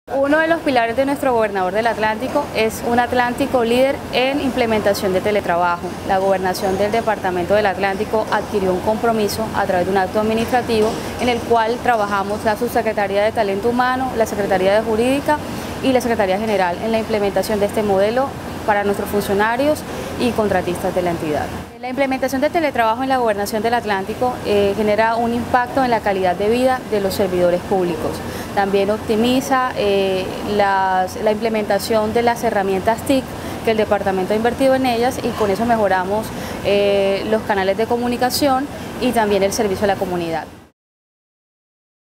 Uno de los pilares de nuestro gobernador del Atlántico es un Atlántico líder en implementación de teletrabajo. La gobernación del Departamento del Atlántico adquirió un compromiso a través de un acto administrativo en el cual trabajamos la Subsecretaría de Talento Humano, la Secretaría de Jurídica y la Secretaría General en la implementación de este modelo para nuestros funcionarios y contratistas de la entidad. La implementación de teletrabajo en la gobernación del Atlántico genera un impacto en la calidad de vida de los servidores públicos. También optimiza la implementación de las herramientas TIC que el departamento ha invertido en ellas y con eso mejoramos los canales de comunicación y también el servicio a la comunidad.